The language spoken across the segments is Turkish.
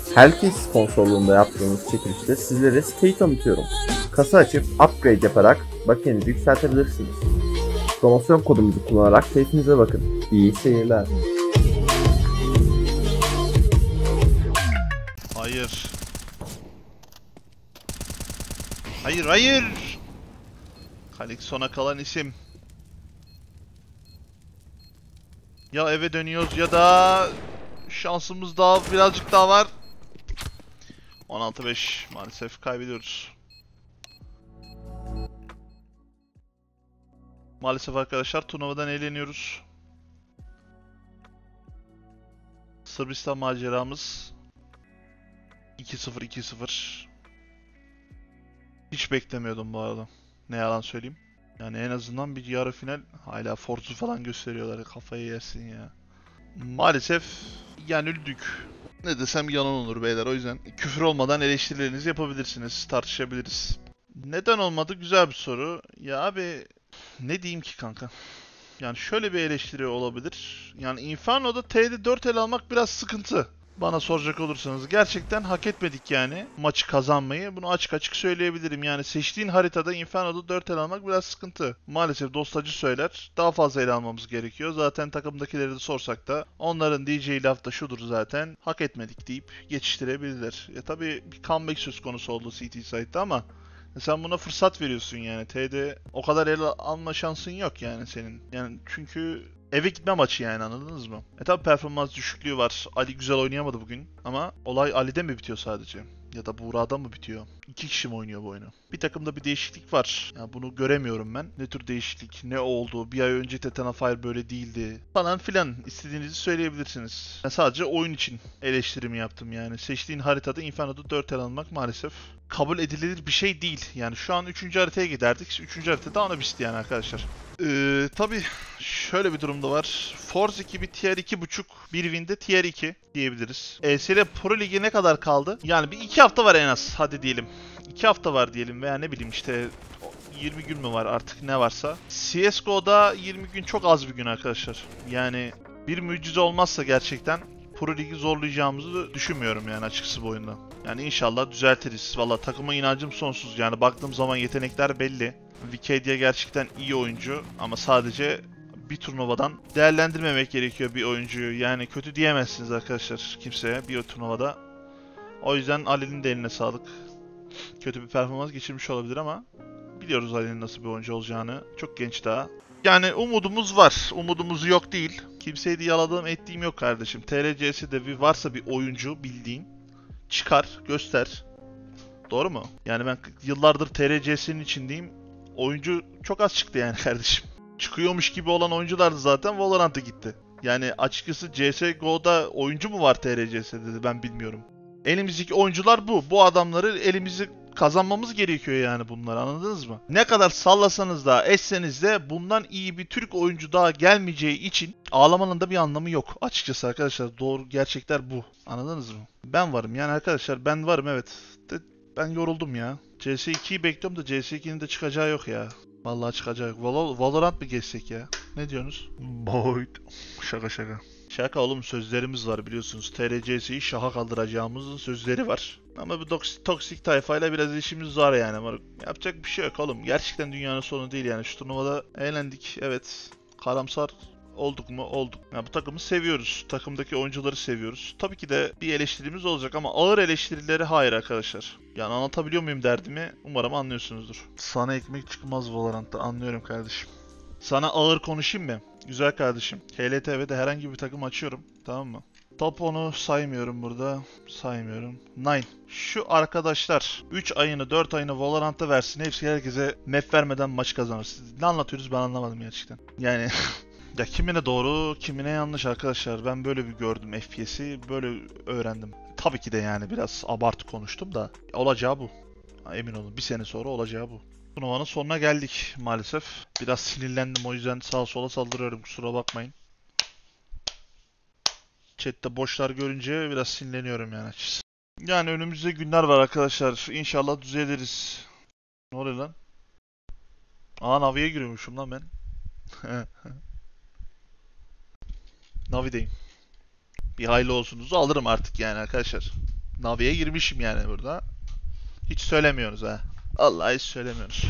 Hellkey sponsorluğunda yaptığımız çekilişte sizlere siteyi tanıtıyorum. Kasa açıp upgrade yaparak bakiyenizi yükseltebilirsiniz. Promosyon kodumuzu kullanarak keyfinize bakın. İyi seyirler. Hayır. Hayır, hayır. Kalik sona kalan isim. Ya eve dönüyoruz ya da şansımız daha birazcık daha var. 16-5 maalesef kaybediyoruz. Maalesef arkadaşlar turnuvadan eğleniyoruz. Sırbistan maceramız 2-0. Hiç beklemiyordum bu arada. Ne yalan söyleyeyim. Yani en azından bir yarı final hala Forza falan gösteriyorlar. Kafayı yersin ya. Maalesef yenildik. Ne desem yalan olur beyler, o yüzden küfür olmadan eleştirilerinizi yapabilirsiniz, tartışabiliriz. Neden olmadı? Güzel bir soru. Ya abi ne diyeyim ki kanka? Yani şöyle bir eleştiri olabilir. Yani Inferno'da T'de 4 el almak biraz sıkıntı. Bana soracak olursanız gerçekten hak etmedik yani maçı kazanmayı. Bunu açık açık söyleyebilirim. Yani seçtiğin haritada Inferno'da 4 el almak biraz sıkıntı. Maalesef dostacı söyler. Daha fazla el almamız gerekiyor. Zaten takımdakileri de sorsak da onların diyeceği laf da şudur zaten. Hak etmedik deyip geçiştirebilirler. Tabii bir comeback söz konusu oldu CT Side'da ama sen buna fırsat veriyorsun yani. T'de o kadar el alma şansın yok yani senin. Yani çünkü eve gitme maçı yani, anladınız mı? Tabi performans düşüklüğü var. Ali güzel oynayamadı bugün. Ama olay Ali'de mi bitiyor sadece? Ya da Buğra'da mı bitiyor? 2 kişi mi oynuyor bu oyunu? Bir takımda bir değişiklik var. Yani bunu göremiyorum ben. Ne tür değişiklik, ne oldu? Bir ay önce Tetana Fire böyle değildi. Falan filan istediğinizi söyleyebilirsiniz. Ben sadece oyun için eleştirimi yaptım yani. Seçtiğin haritada Inferno'da 4 el almak maalesef kabul edilir bir şey değil. Yani şu an 3. haritaya giderdik. 3. haritada Anubis'ti yani arkadaşlar. Tabii şöyle bir durumda var. Force ekibi tier 2.5, bir winde tier 2 diyebiliriz. ESL Pro Ligi ne kadar kaldı? Yani bir 2 hafta var en az, hadi diyelim. 2 hafta var diyelim veya ne bileyim işte 20 gün mü var artık, ne varsa. CSGO'da 20 gün çok az bir gün arkadaşlar. Yani bir mucize olmazsa gerçekten Pro Ligi zorlayacağımızı düşünmüyorum yani açıkçası bu oyunda. Yani inşallah düzeltiriz. Valla takıma inancım sonsuz. Yani baktığım zaman yetenekler belli. Vikedia gerçekten iyi oyuncu ama sadece bir turnuvadan değerlendirmemek gerekiyor bir oyuncuyu. Yani kötü diyemezsiniz arkadaşlar kimseye bir turnuvada. O yüzden Ali'nin de eline sağlık. Kötü bir performans geçirmiş olabilir ama biliyoruz Ali'nin nasıl bir oyuncu olacağını. Çok genç daha. Yani umudumuz var. Umudumuz yok değil. Kimseyi de yaladığım ettiğim yok kardeşim. TRC'de bir varsa bir oyuncu bildiğin çıkar, göster. Doğru mu? Yani ben yıllardır TRC'sinin içindeyim. Oyuncu çok az çıktı yani kardeşim. Çıkıyormuş gibi olan oyuncular da zaten Valorant'a gitti. Yani açıkçası CSGO'da oyuncu mu var TRC'de dedi, ben bilmiyorum. Elimizdeki oyuncular bu. Bu adamları elimizi kazanmamız gerekiyor yani, bunlar, anladınız mı? Ne kadar sallasanız da etseniz de bundan iyi bir Türk oyuncu daha gelmeyeceği için ağlamanın da bir anlamı yok. Açıkçası arkadaşlar doğru gerçekler bu. Anladınız mı? Ben varım yani arkadaşlar, ben varım evet. Ben yoruldum ya. CS2'yi bekliyorum da CS2'nin de çıkacağı yok ya. Vallahi çıkacağı yok. Valorant mı geçsek ya? Ne diyorsunuz? Boyd. Şaka şaka. Şaka oğlum, sözlerimiz var biliyorsunuz. TRC'yi şaha kaldıracağımızın sözleri var. Ama bu toksik tayfayla biraz işimiz var yani. Yapacak bir şey yok oğlum. Gerçekten dünyanın sonu değil yani. Şu turnuvada eğlendik evet. Karamsar olduk mu? Olduk. Yani bu takımı seviyoruz. Takımdaki oyuncuları seviyoruz. Tabii ki de bir eleştirimiz olacak ama ağır eleştirileri hayır arkadaşlar. Yani anlatabiliyor muyum derdimi? Umarım anlıyorsunuzdur. Sana ekmek çıkmaz Valorant'ta, anlıyorum kardeşim. Sana ağır konuşayım mı? Güzel kardeşim. HLTV'de herhangi bir takım açıyorum. Tamam mı? Top 10'u saymıyorum burada. Saymıyorum. 9. Şu arkadaşlar 3 ayını 4 ayını Valorant'ta versin. Hepsi herkese map vermeden maç kazanır. Siz ne anlatıyoruz ben anlamadım gerçekten. Yani ya kimine doğru kimine yanlış arkadaşlar. Ben böyle bir gördüm FPS'i. Böyle öğrendim. Tabii ki de yani biraz abartı konuştum da olacağı bu. Emin olun bir sene sonra olacağı bu. Turnuvanın sonuna geldik maalesef. Biraz sinirlendim, o yüzden sağa sola saldırıyorum, kusura bakmayın. Chat'te boşlar görünce biraz sinirleniyorum yani açıkçası. Yani önümüzde günler var arkadaşlar. İnşallah düzeliriz. Ne oluyor lan? Aa, Navi'ye giriyormuşum lan ben. Navi'deyim. Bir hayırlı olsunuzu alırım artık yani arkadaşlar. Navi'ye girmişim yani burada. Hiç söylemiyoruz ha. Vallahi hiç söylemiyoruz.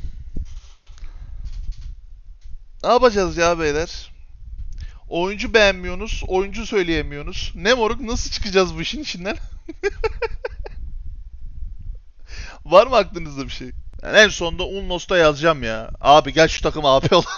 Ne yapacağız ya beyler? Oyuncu beğenmiyorsunuz, oyuncu söyleyemiyorsunuz. Ne moruk, nasıl çıkacağız bu işin içinden? Var mı aklınızda bir şey? Yani en sonunda Unlos'ta yazacağım ya. Abi gel şu takım AP ol.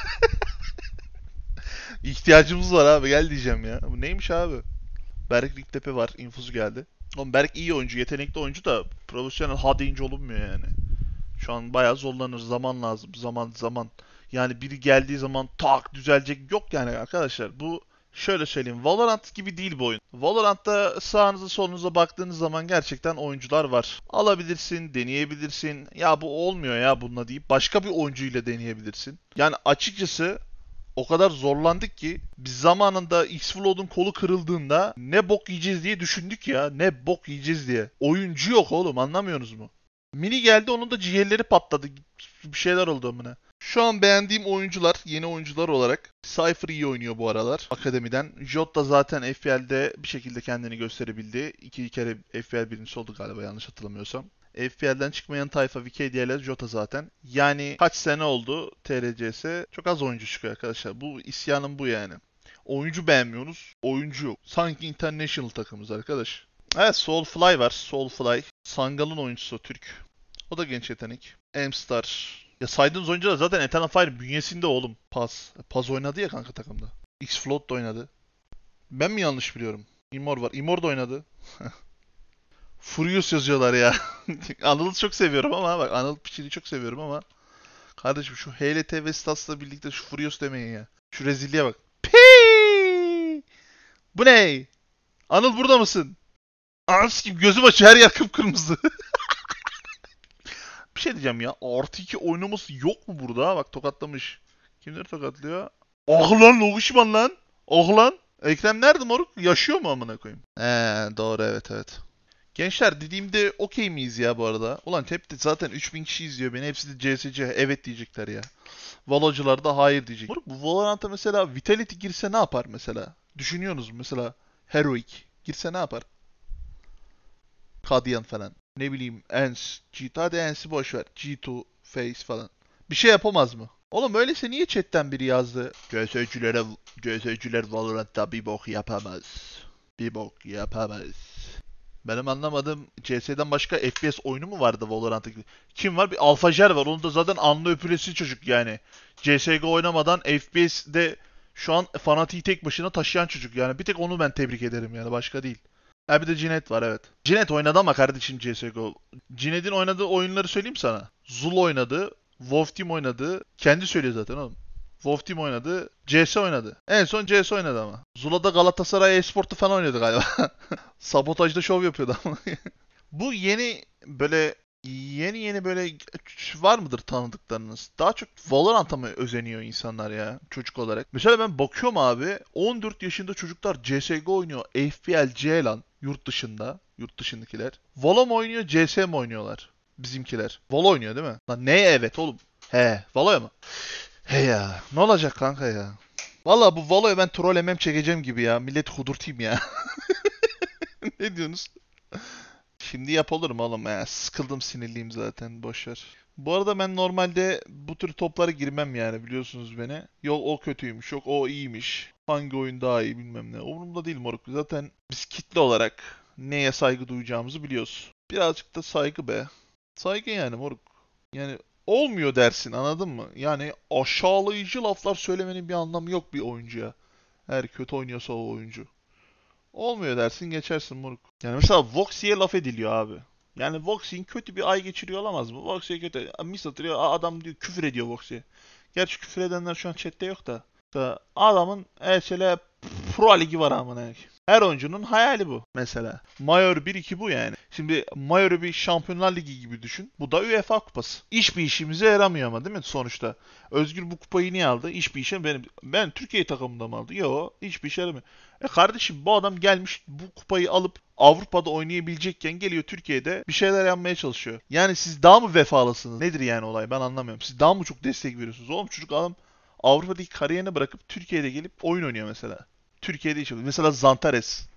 İhtiyacımız var abi, gel diyeceğim ya. Bu neymiş abi? Berk Riktepe var, infuzu geldi. Oğlum Berk iyi oyuncu, yetenekli oyuncu da profesyonel ha deyince olunmuyor yani. Şu an bayağı zorlanır. Zaman lazım. Zaman. Yani biri geldiği zaman tak düzelecek. Yok yani arkadaşlar. Bu şöyle söyleyeyim. Valorant gibi değil bu oyun. Valorant'ta sağınıza solunuza baktığınız zaman gerçekten oyuncular var. Alabilirsin, deneyebilirsin. Ya bu olmuyor ya bununla deyip başka bir oyuncuyla deneyebilirsin. Yani açıkçası o kadar zorlandık ki biz zamanında X-Flood'un kolu kırıldığında ne bok yiyeceğiz diye düşündük ya. Ne bok yiyeceğiz diye. Oyuncu yok oğlum, anlamıyorsunuz mu? Mini geldi, onun da ciğerleri patladı. Bir şeyler oldu amına. Şu an beğendiğim oyuncular, yeni oyuncular olarak Cypher iyi oynuyor bu aralar akademiden. Jot da zaten FPL'de bir şekilde kendini gösterebildi. İki kere FPL birincisi oldu galiba, yanlış hatırlamıyorsam. FPL'den çıkmayan tayfa VKDL'ler Jota zaten. Yani kaç sene oldu TRCS? Çok az oyuncu çıkıyor arkadaşlar. Bu isyanım bu yani. Oyuncu beğenmiyorsunuz, oyuncu yok. Sanki international takımız arkadaş. Evet, Soulfly var. Soulfly. Sangal'ın oyuncusu Türk. O da genç yetenek. Amstar. Ya saydığınız oyuncular zaten Eternal Fire bünyesinde oğlum. Paz. Paz oynadı ya kanka takımda. X-Float da oynadı. Ben mi yanlış biliyorum? Immor var. Immor da oynadı. Furious yazıyorlar ya. Anıl'ı çok seviyorum ama bak, Anıl Piçin'i çok seviyorum ama kardeşim şu HLT ve Stats'la birlikte şu Furious demeyin ya. Şu rezilliğe bak. Pii! Bu ne? Anıl burada mısın? Anasını gibi gözüm açıyor, her yer kıpkırmızı. Bir şey diyeceğim ya. Artı 2 oynaması yok mu burada? Bak tokatlamış. Kimleri tokatlıyor? Ah lan Logishman lan. Ah lan. Ekrem nerede moruk? Yaşıyor mu amına koyayım? Doğru, evet. Gençler dediğimde okey miyiz ya bu arada? Ulan hep de zaten 3000 kişi izliyor beni. Hepsi de CSC evet diyecekler ya. Valocular da hayır diyecek. Moruk bu Valorant'a mesela Vitality girse ne yapar mesela? Düşünüyorsunuz mu? Mesela Heroic girse ne yapar? Kadian falan. Ne bileyim Ens, G2, hadi Ens'i boş ver. G2, Face falan. Bir şey yapamaz mı? Oğlum öyleyse niye chatten biri yazdı? CS'cüler Valorant'ta bir bok yapamaz. Bir bok yapamaz. Benim anlamadığım, CS'den başka FPS oyunu mu vardı Valorant'ta? Kim var? Bir Alfajer var. Onun da zaten anlı öpülesi çocuk yani. CSGO oynamadan FPS'de şu an fanatiği tek başına taşıyan çocuk yani. Bir tek onu ben tebrik ederim yani, başka değil. Ha bir de Cinet var, evet. Cinet oynadı ama kardeşim CSGO. Cinet'in oynadığı oyunları söyleyeyim sana. Zul oynadı, WoW Team oynadı. Kendi söylüyor zaten oğlum. WoW Team oynadı, CS oynadı. En son CS oynadı ama. Zula'da Galatasaray Esport'u falan oynadı galiba. Sabotajda şov yapıyordu ama. Bu yeni böyle var mıdır tanıdıklarınız? Daha çok Valorant'a mı özeniyor insanlar ya çocuk olarak? Mesela ben bakıyorum abi, 14 yaşında çocuklar CSGO oynuyor. FPL C lan yurt dışında. Yurt dışındakiler. Valo mu oynuyor, CS mi oynuyorlar? Bizimkiler. Valo oynuyor değil mi? Lan neye evet oğlum? He, Valo'ya mı? He ya. Ne olacak kanka ya? Valla bu Valo'ya ben troll MM çekeceğim gibi ya. Millet hudurtayım ya. Ne diyorsunuz? Şimdi yapılır mı oğlum ya? Sıkıldım, sinirliyim zaten, boşver. Bu arada ben normalde bu tür toplara girmem yani, biliyorsunuz beni. Yok o kötüymüş, yok o iyiymiş. Hangi oyun daha iyi bilmem ne. Umurumda değil moruk. Zaten biz kitle olarak neye saygı duyacağımızı biliyoruz. Birazcık da saygı be. Saygı yani moruk. Yani olmuyor dersin, anladın mı? Yani aşağılayıcı laflar söylemenin bir anlamı yok bir oyuncuya. Eğer kötü oynuyorsa o oyuncu. Olmuyor dersin, geçersin moruk. Yani mesela Voxi'ye laf ediliyor abi. Yani Voxi'nin kötü bir ay geçiriyor olamaz mı? Voxi'ye kötü. Mis atıyor, adam diyor, küfür ediyor Voxi'ye. Gerçi küfür edenler şu an chatte yok da. Da adamın mesela Pro Ligi var amına. Her oyuncunun hayali bu mesela. Major 1-2 bu yani. Şimdi Major'u bir Şampiyonlar Ligi gibi düşün. Bu da UEFA kupası. Hiçbir işimize yaramıyor ama değil mi sonuçta? Özgür bu kupayı niye aldı? Hiçbir işe ben Türkiye takımında mı aldı? Yok, hiçbir işe yaramıyor. Kardeşim, bu adam gelmiş bu kupayı alıp Avrupa'da oynayabilecekken geliyor Türkiye'de bir şeyler yapmaya çalışıyor. Yani siz daha mı vefalısınız? Nedir yani olay? Ben anlamıyorum. Siz daha mı çok destek veriyorsunuz? Oğlum çocuk adam Avrupa'daki kariyerini bırakıp Türkiye'de gelip oyun oynuyor mesela. Türkiye'de iş yapıyor. Mesela Zantares.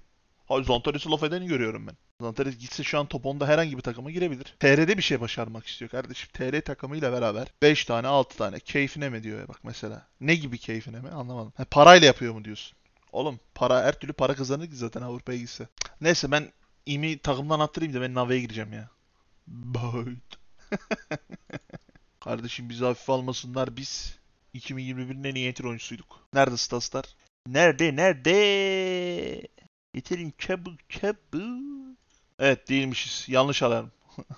Hayır, Zantares'e laf edeni görüyorum ben. Zantares gitse şu an top 10'da herhangi bir takıma girebilir. TR'de bir şey başarmak istiyor kardeşim. TR takımıyla beraber 5 tane 6 tane keyfine mi diyor ya bak mesela. Ne gibi keyfine mi anlamadım. Ha, parayla yapıyor mu diyorsun. Oğlum para her türlü para kazanır ki zaten Avrupa'ya gitse. Neyse ben İmi takımdan attırayım da ben Nave'ye gireceğim ya. Boyd. Kardeşim bizi hafife almasınlar, biz 2021'in en iyi enter oyuncusuyduk. Nerede Staslar? Nerede? Getirin çabuk çabuk. Evet değilmişiz. Yanlış alarm.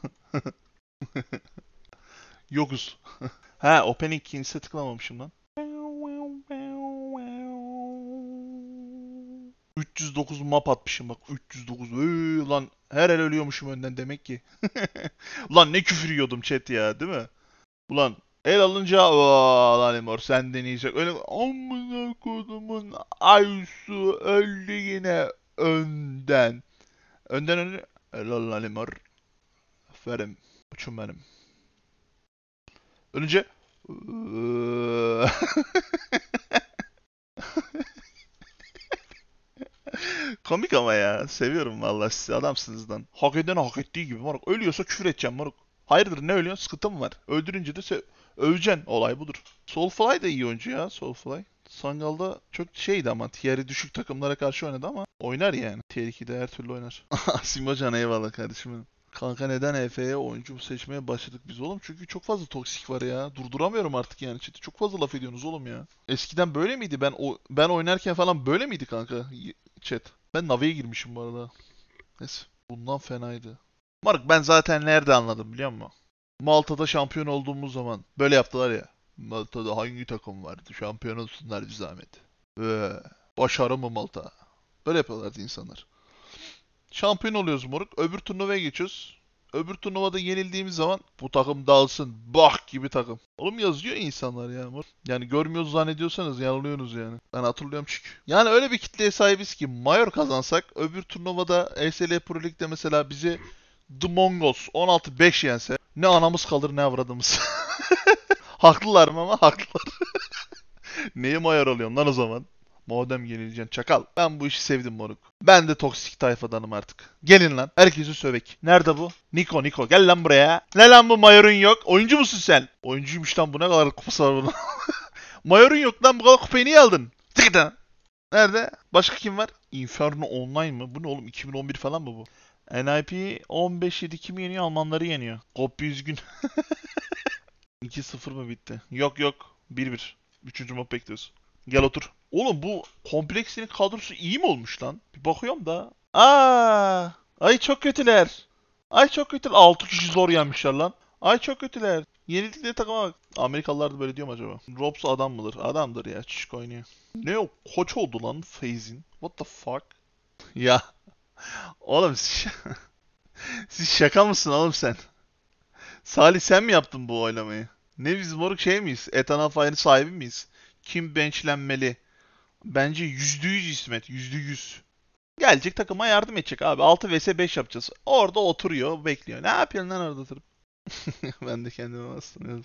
Yokuz. Ha, opening keys'e tıklamamışım lan. 309 map atmışım bak. 309. Lan her el ölüyormuşum önden demek ki. Ulan ne küfür yiyordum chat ya, değil mi? Ulan el alınca lan Emor sen deneyecek. Öyle amına kodumun Aysu öldü yine önden. Önden öne. Helal lan Emor. Aferin. Uçum benim. Önce komik ama ya. Seviyorum vallahi sizi, adamsınız lan. Hak eden hak ettiği gibi moruk. Ölüyorsa küfür edeceğim moruk. Hayırdır ne ölüyorsun? Sıkıntı mı var? Öldürünce de öveceksin. Olay budur. Soulfly da iyi oyuncu ya, Soulfly. Sangal'da çok şeydi ama tieri düşük takımlara karşı oynadı ama oynar yani. Tier 2'de her türlü oynar. Simocan eyvallah kardeşim benim. Kanka neden EF'ye oyuncu seçmeye başladık biz oğlum? Çünkü çok fazla toksik var ya. Durduramıyorum artık yani. Chat'i çok fazla laf ediyorsunuz oğlum ya. Eskiden böyle miydi? Ben oynarken falan böyle miydi kanka? Chat. Ben Navi'ye girmişim bu arada. Neyse. Bundan fenaydı. Mark ben zaten nerede anladım biliyor musun? Malta'da şampiyon olduğumuz zaman böyle yaptılar ya. Malta'da hangi takım vardı? Şampiyon olsunlar bir zahmet. Başarı mı Malta? Böyle yapıyorlardı insanlar. Şampiyon oluyoruz moruk. Öbür turnuvaya geçiyoruz. Öbür turnuvada yenildiğimiz zaman bu takım dağılsın. Bak gibi takım. Oğlum yazıyor insanlar ya moruk. Yani görmüyoruz zannediyorsanız yanılıyorsunuz yani. Ben hatırlıyorum çünkü. Yani öyle bir kitleye sahibiz ki Mayor kazansak öbür turnuvada ESL Pro League'de mesela bizi The Mongols 16-5 yense ne anamız kalır ne avradımız. Haklılar mı ama haklılar. Neye Mayor alıyorsun lan o zaman? Modem yenileceksin çakal. Ben bu işi sevdim moruk. Ben de toksik tayfadanım artık. Gelin lan. Herkesi sövek. Nerede bu? Niko. Gel lan buraya. Ne lan bu mayorun yok? Oyuncu musun sen? Oyuncuymuş lan bu, ne kadar kupası var bunun. Mayorun yok lan, bu kadar kupayı niye aldın? Tık lan. Nerede? Başka kim var? Inferno Online mı? Bu ne oğlum, 2011 falan mı bu? NIP 15-7 kimi yeniyor? Almanları yeniyor. Kopya üzgün. 2-0 mı bitti? Yok. 1-1. Üçüncü map bekliyoruz. Gel otur. Oğlum bu kompleksinin kadrosu iyi mi olmuş lan? Bir bakıyorum da. Ay çok kötüler. Ay çok kötüler. 6 kişi zor yenmişler lan. Ay çok kötüler. Yenildikleri takıma bak. Amerikalılar da böyle diyor mu acaba? Robs adam mıdır? Adamdır ya. Çocuk oynuyor. Ne o? Koç oldu lan FaZe'in. What the fuck? Ya. Oğlum siz şaka mısın oğlum sen? Salih sen mi yaptın bu oylamayı? Ne biz moruk şey miyiz? Ethan Alfay'ın sahibi miyiz? Kim benchlenmeli? Bence %100 İsmet. %100. Gelecek takıma yardım edecek abi. 6 vs 5 yapacağız. Orada oturuyor, bekliyor. Ne yapıyorsun lan orada oturup? Ben de kendime bastım.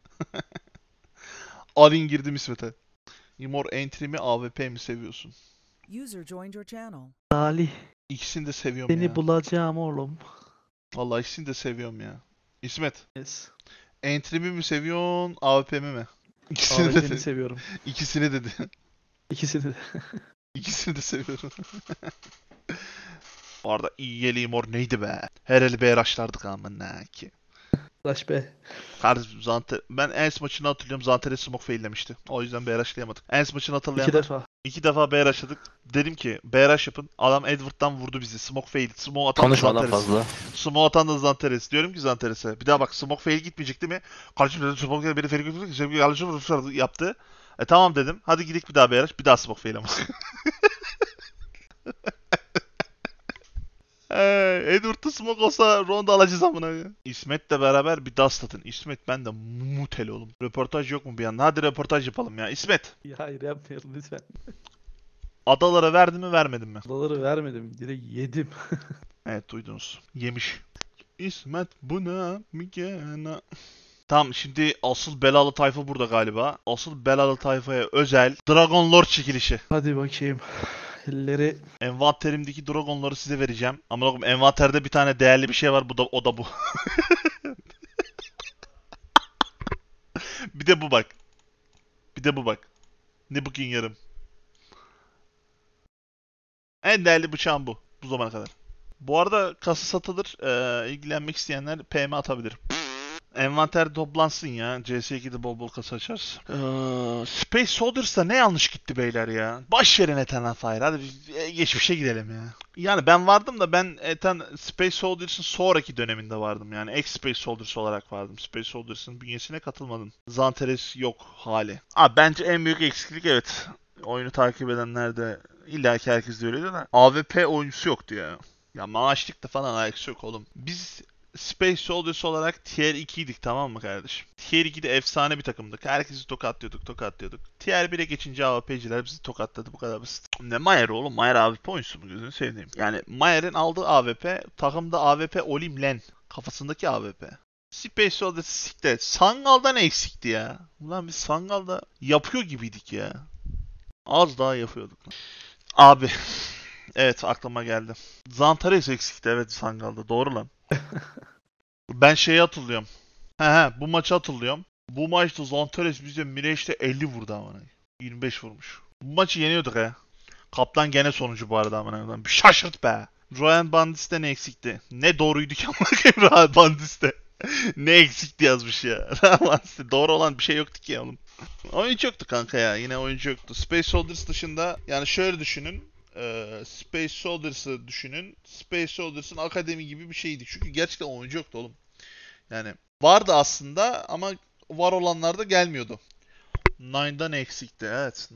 Alin girdim İsmet'e. Imor entry mi AWP mi seviyorsun? User joined your channel. Salih, İkisini de seviyorum seni ya. bulacağım oğlum. Vallahi ikisini de seviyorum ya. İsmet, Yes. entry mi seviyorsun, AWP mi? İkisini Abi de seni seviyorum. İkisini dedi. İkisini de. İkisini de seviyorum. Bu arada İyyeli Imor neydi be? Her eli beyraşlardık ama ne ki. Taş be. Kardeşim ben Ens maçını hatırlıyorum. Zanteres'i smoke faillemişti. O yüzden BRH'layamadık. Ens maçını hatırlayan. 2 defa. 2 defa BRH'ladık. Dedim ki BRH yapın. Adam Edward'dan vurdu bizi. Smoke fail. Smoke atan da Konuşmadan Zanteres. fazla. Smoke atan da Zanteres. Diyorum ki Zanteres'e. Bir daha bak smoke fail gitmeyecek değil mi? Kardeşim dedi smoke fail beni fail götürdü. Yaptı. Tamam dedim. Hadi gidelim bir daha BRH. Bir daha smoke fail ama. Edward'da smoke olsa ronda alacağız amına. İsmet'le beraber bir dust atın. İsmet ben de mutel oğlum. Röportaj yok mu bir anda? Hadi röportaj yapalım ya. İsmet. Ya hayır yapmayalım lütfen. Adalara verdi mi vermedi mi? Adaları vermedim. Direkt yedim. Evet duydunuz. Yemiş. İsmet buna mı gene? Tamam şimdi asıl belalı tayfa burada galiba. Asıl belalı tayfaya özel Dragon Lord çekilişi. Hadi bakayım. Telleri Envanterimdeki dragonları size vereceğim. Ama oğlum envanterde bir tane değerli bir şey var. O da bu. Bir de bu bak. Bir de bu bak. Ne bugün yarım. En değerli bıçağım bu. Bu zamana kadar. Bu arada kasa satılır. İlgilenmek isteyenler PM atabilir. Envanter toplansın ya. CS2'de bol bol kasa açarız. Space Soldiers'ta ne yanlış gitti beyler ya. Baş verin Ethan Fire. Hadi geçmişe gidelim ya. Yani ben vardım da ben Ethan Space Soldiers'ın sonraki döneminde vardım. Yani ex-Space Soldiers olarak vardım. Space Soldiers'ın bünyesine katılmadım. Zanteres yok hali. Bence en büyük eksiklik evet. Oyunu takip edenler de illaki herkes de öyle de AWP oyuncusu yoktu ya. Ya maaşlıkta falan alakası yok oğlum. Biz Space Soldiers olarak Tier 2'ydik tamam mı kardeşim? Tier 2'de efsane bir takımdık. Herkesi tokatlıyorduk. Tier 1'e geçince AWP'ciler bizi tokatladı bu kadar basit. Ne Mayer oğlum? Mayer AWP oyuncusu mu gözünü seveyim. Yani Mayer'in aldığı AWP takımda AWP Olim Len. Kafasındaki AWP. Space Soldiers siktir. Sangal'da ne eksikti ya? Ulan biz Sangal'da yapıyor gibiydik ya. Az daha yapıyorduk. Abi. Evet aklıma geldi. Zantares eksikti evet Sangal'da. Doğru lan. Ben şeyi hatırlıyorum. Bu maçı hatırlıyorum. Bu maçta Zantares bize Mireç'te 50 vurdu amına. 25 vurmuş. Bu maçı yeniyorduk ha. Kaptan gene sonucu bu arada amına. Bir şaşırt be. Royan Bandis'te ne eksikti? Ne doğruydu ki amına koyayım Royan Bandis'te. Ne eksikti yazmış ya. Royan Bandis'te doğru olan bir şey yoktu ki oğlum. Oyuncu yoktu kanka ya. Yine oyuncu yoktu. Space Soldiers dışında yani şöyle düşünün. Space Soldiers'ı düşünün. Space Soldiers'ın akademi gibi bir şeydi. Çünkü gerçekten oyuncu yoktu oğlum. Yani vardı aslında ama var olanlar da gelmiyordu. Nine'dan eksikti. Evet.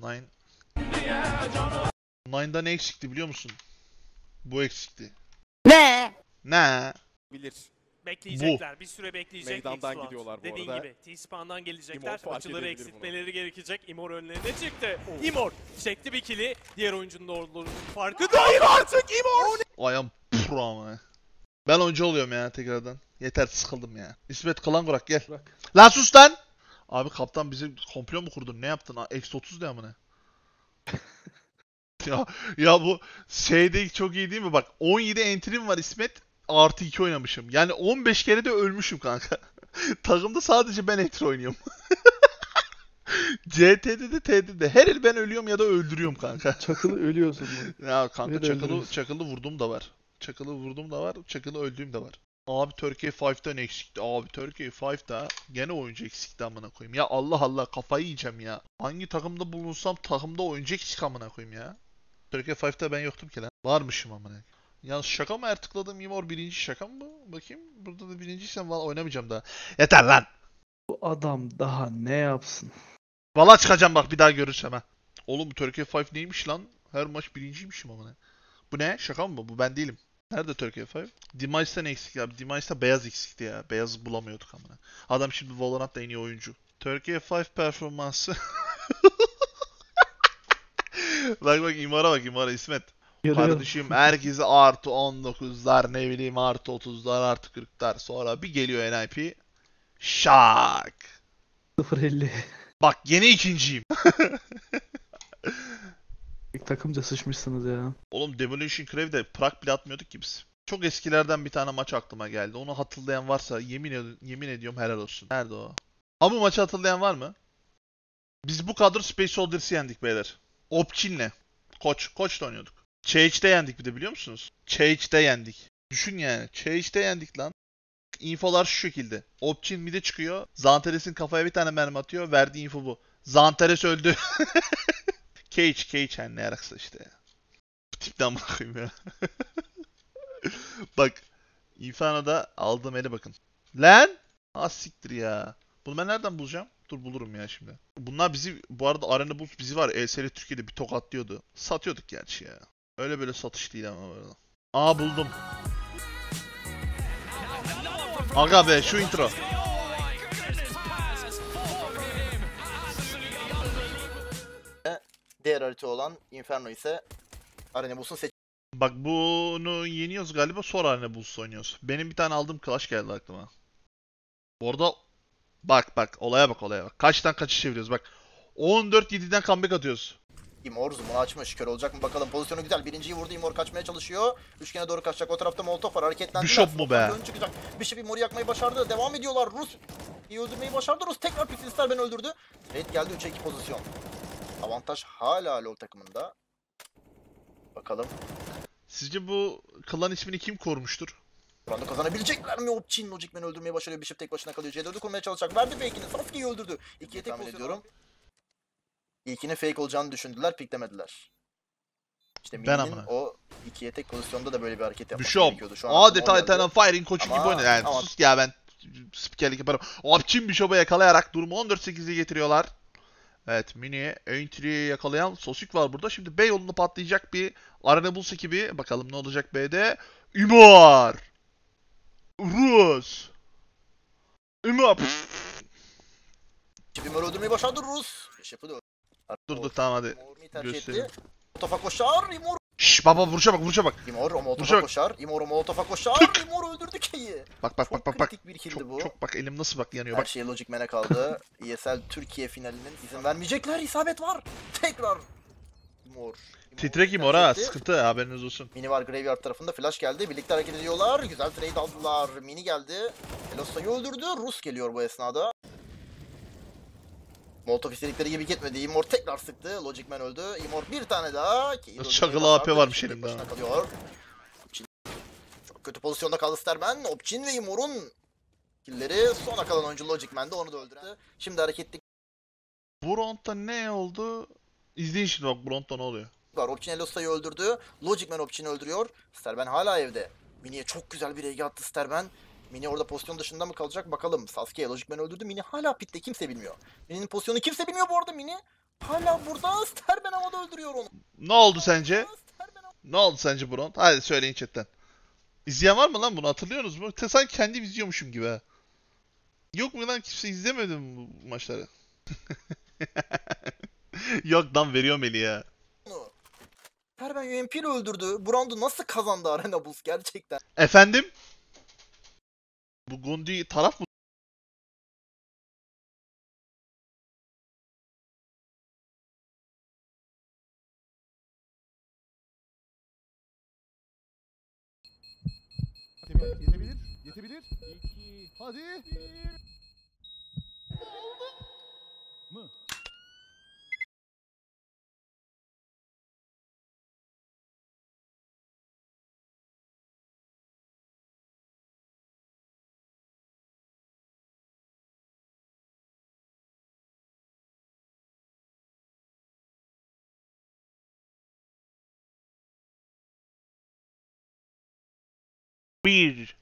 Nine'dan eksikti biliyor musun? Bu eksikti. Ne? Bilir. Bekleyecekler. Bir süre bekleyecek. Meydandan X-Front. gidiyorlar bu Dediğin arada. gibi. T-Spawn'dan gelecekler. Imor fark Açıları edebilir eksiltmeleri gerekecek. Imor önlerine çıktı. Imor çekti bir kili. Diğer oyuncunun doğruluğunun farkındayım artık Imor! Ayağım pro ama. Ben oyuncu oluyorum ya tekrardan. Yeter sıkıldım ya. İsmet Kılangurak gel. bırak. Lan sus lan! Abi kaptan bizi komplo mu kurdun? Ne yaptın? Eksi 30 ne amına? ya bu şeyde çok iyi değil mi? Bak 17 entry'm var İsmet. Artı 2 oynamışım. Yani 15 kere de ölmüşüm kanka. Takımda sadece ben entry oynuyorum. CT'de de TD'de de. Her el ben ölüyorum ya da öldürüyorum kanka. Çakılı ölüyorsun. Ya kanka Öyle öldürüyorsun. çakılı vurduğum da var. Çakılı vurduğum da var. Çakılı öldüğüm de var. Abi Turkey 5'ten eksikti. Abi Turkey 5'te gene oyuncu eksikti amına koyayım. Ya Allah Allah kafayı yiyeceğim ya. Hangi takımda bulunsam takımda oyuncu eksik amına koyayım ya. Turkey 5'te ben yoktum ki lan. Varmışım amına. Ya şaka mı her tıkladığım Imor birinci şaka mı bu? Bakayım. Burada da birinciysem valla oynamayacağım daha. Yeter lan. Bu adam daha ne yapsın? Valla çıkacağım bak bir daha görürsem ha. Oğlum bu Turkey 5 neymiş lan? Her maç birinciymişim amına. Bu ne? Şaka mı bu? Bu ben değilim. Nerede Turkey 5? Demice'den eksik abi. Demice'da beyaz eksikti ya. Beyaz bulamıyorduk amına. Adam şimdi Valorant'ta en iyi oyuncu. Turkey 5 performansı. bak İmara İsmet. Görüyorum. Kardeşim herkese artı 19'lar ne bileyim artı 30'lar artı 40'lar sonra bir geliyor NIP. Şak. 0.50. Bak yine ikinciyim. Takımca sıçmışsınız ya. Oğlum Demolition Crave'de Prag bile atmıyorduk ki biz. Çok eskilerden bir tane maç aklıma geldi. Onu hatırlayan varsa yemin ediyorum helal olsun. Nerede o? Bu maçı hatırlayan var mı? Biz bu kadro Space Soldiers'ı yendik beyler. Opçin'le. Koç'la oynuyorduk. CH'de yendik bir de biliyor musunuz? CH'de yendik. Düşün yani. CH'de yendik lan. İnfolar şu şekilde. Opçin mid'e çıkıyor. Zanteres'in kafaya bir tane mermi atıyor. Verdiği info bu. Zanteres öldü. Cage yani ne yaraksa işte ya. Bu tipten bakayım ya. Bak. Inferno'da aldığım ele bakın. Lan! Siktir ya. Bunu ben nereden bulacağım? Dur bulurum ya şimdi. Bunlar bizi bu arada Arena Bulls bizi var. ESL Türkiye'de bir tokatlıyordu. Satıyorduk gerçi ya. Öyle böyle satış değil ama bu arada. Buldum. Aga be şu intro. Diğer harita olan Inferno ise Arena Bulls'un Bak bunu yeniyoruz galiba sonra Arena Bulls oynuyoruz. Benim bir tane aldığım Clash geldi aklıma. Bu arada bak olaya bak. Kaçtan kaçı çeviriyoruz bak. 14-7'den comeback atıyoruz. Imor zoom'unu açmış. Kör olacak mı bakalım. Pozisyonu güzel. Birinciyi vurdu. Imor kaçmaya çalışıyor. Üçgene doğru kaçacak. O tarafta Molotov var. Hareketlendiler. Bishop mu be? Ön çıkacak. Bishop Imor'u yakmayı başardı. Devam ediyorlar. Rus iyi öldürmeyi başardı. Rus tekrar Pixelstar beni öldürdü. Trade geldi. 3'e 2 pozisyon. Avantaj hala LoL takımında. Bakalım. Sizce bu klan ismini kim korumuştur? Burada kazanabilecekler mi? Opchin Logicman'ı öldürmeyi başarıyor. Bishop tek başına kalıyor. C4'ü kurmaya çalışacak. Verdi fake'ini. Sasuke'yi öldürdü. 2'ye tek ediyorum. İlkinin fake olacağını düşündüler. Piklemediler. İşte Ben Mini'nin amına. o 2'ye tek pozisyonda da böyle bir hareket yapması Bishop. gerekiyordu. Şu an Adeta olmadı. Titan Firing koçu gibi Ama- oynadı. Yani ama- sus ya, ben spikerlik yaparım. Opçin Bishop'u yakalayarak durumu 14-8'e getiriyorlar. Evet, Mini entry'yi yakalayan Sosik var burada. Şimdi B yolunu patlayacak bir Arena Bulls ekibi. Bakalım ne olacak B'de. Imor. Rus. Imor. Imor'u öldürmeyi başardı Rus. Bishop'u da Dur tamam hadi. Imor'u tercih Göstereyim. etti. Molotof'a koşar. Imor. Şşş baba, vuruşa bak. Imor o Molotof'a Vuracak. koşar. Imor o Molotof'a koşar. Imor öldürdü K'yi. Bak. Çok kritik bir killdi bu. Çok bak, elim nasıl bak yanıyor Her bak. şey Logicman'e kaldı. ESL Türkiye finalinin izin vermeyecekler. İsabet var. Tekrar. Imor. Titrek Imor tercih ha, etti. sıkıntı, haberiniz olsun. Mini var Graveyard tarafında, flash geldi. Birlikte hareket ediyorlar. Güzel trade aldılar. Mini geldi. Elosa'yı öldürdü. Rus geliyor bu esnada. Molotov istedikleri gibi gitmedi. Imor tekrar sıktı. Logicman öldü. Imor bir tane daha. Çakılı AP varmış Tek elimde başına ha. kalıyor. Opchin çok kötü pozisyonda kaldı Sterben. Opchin ve Imor'un killleri. Sona kalan oyuncu Logicman de onu da öldürdü. Şimdi hareketli Bu roundda ne oldu? İzleyin şimdi bak, bu roundda ne oluyor. var. Opchin Elosa'yı öldürdü. Logicman Opchin'i öldürüyor. Sterben hala evde. Mini'ye çok güzel bir ege attı Sterben. Mini orada pozisyon dışında mı kalacak bakalım. Sasuke Logicman'ı öldürdü. Mini hala pitte, kimse bilmiyor. Mini'nin pozisyonu kimse bilmiyor bu arada. Mini hala burada. Sterben havada öldürüyor onu. Ne oldu sence? Sterben Ne oldu sence bu round? Hadi söyleyin chatten. İzleyen var mı lan bunu, hatırlıyorsunuz mu? Sanki kendim izliyormuşum gibi ha. Yok mu lan, kimse izlemedi mi bu maçları? Yok lan, veriyorum eli ya. onu. Sterben UMP ile öldürdü. Bu roundu nasıl kazandı Arena Bulls gerçekten? Efendim? Bu Gondi taraf mı? Yetebilir. Hadi. Mı? Bir.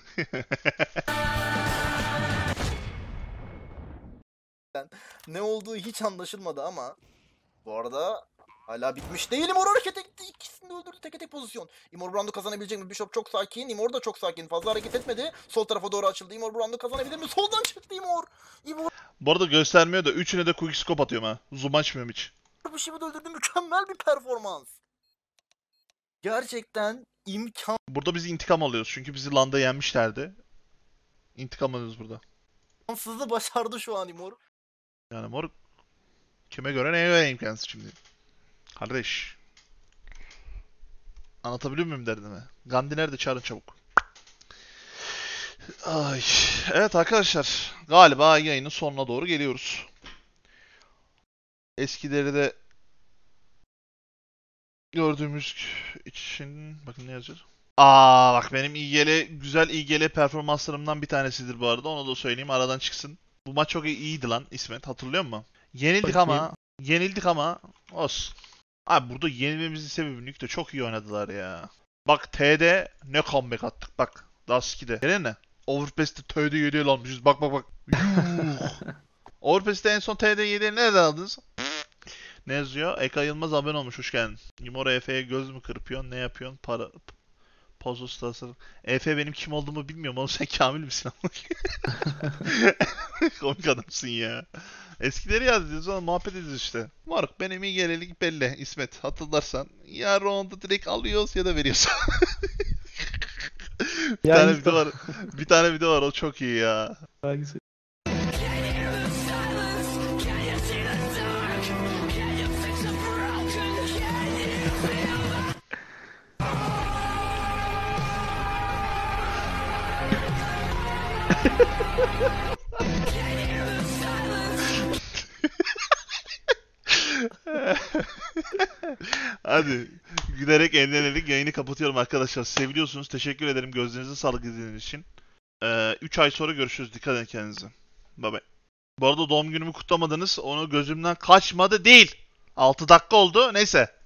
Ne olduğu hiç anlaşılmadı ama bu arada hala bitmiş değil. Imor hareket etti. İkisini de öldürdü. Tek tek pozisyon. Imor bu roundu kazanabilecek mi? Bishop çok sakin. Imor da çok sakin. Fazla hareket etmedi. Sol tarafa doğru açıldı. Imor bu roundu kazanabilir mi? Soldan çıktı Imor. Imor Bu arada göstermiyor da üçüne de quick scope atıyorum ha. Zoom açmıyorum hiç. bu şeyi de öldürdü. Mükemmel bir performans. Gerçekten Burada biz intikam alıyoruz çünkü bizi landa yenmişlerdi. İntikam alıyoruz burada. imkansızı başardı şu an Imor. Yani moruk, kime göre neye göre imkansız şimdi. Kardeş. Anlatabiliyor muyum derdimi? Gandhi nerede? Çağırın çabuk. Ay. Evet arkadaşlar, galiba yayının sonuna doğru geliyoruz. Eskileri de gördüğümüz için bakın ne yazıyor. Bak benim güzel IGL performanslarımdan bir tanesidir bu arada. Onu da söyleyeyim, aradan çıksın. Bu maç çok iyiydi lan İsmet, hatırlıyor musun? Yenildik ama olsun. Abi burada yenilmemizin sebebi Nük'te çok iyi oynadılar ya. Bak TD ne comeback attık bak. Daski'de. Gene ne? Overpass'te TD 7'ye almışız. Bak. Yuh. Overpass'te en son TD 7'yi nereden aldınız? Ne yazıyor? Eka Yılmaz abone olmuş. Hoş geldin. Imora Efe'ye göz mü kırpıyorsun? Ne yapıyorsun? Poz ustası. Efe benim kim olduğumu bilmiyorum. Oğlum sen Kamil misin? Komik adamsın ya. Eskileri yazıyoruz ama muhabbet ediyoruz işte. Moruk benim iyi gelelik belli İsmet. Hatırlarsan ya round'u direkt alıyoruz ya da veriyoruz. Bir tane video var o çok iyi ya. Hangisi? Hadi gülerek eğlenerek yayını kapatıyorum arkadaşlar. Seviliyorsunuz. Teşekkür ederim gözlerinize sağlık izlediğiniz için. 3 ay sonra görüşürüz. Dikkat edin kendinize. Bye bye. Bu arada doğum günümü kutlamadınız. Onu gözümden kaçmadı değil. 6 dakika oldu. Neyse.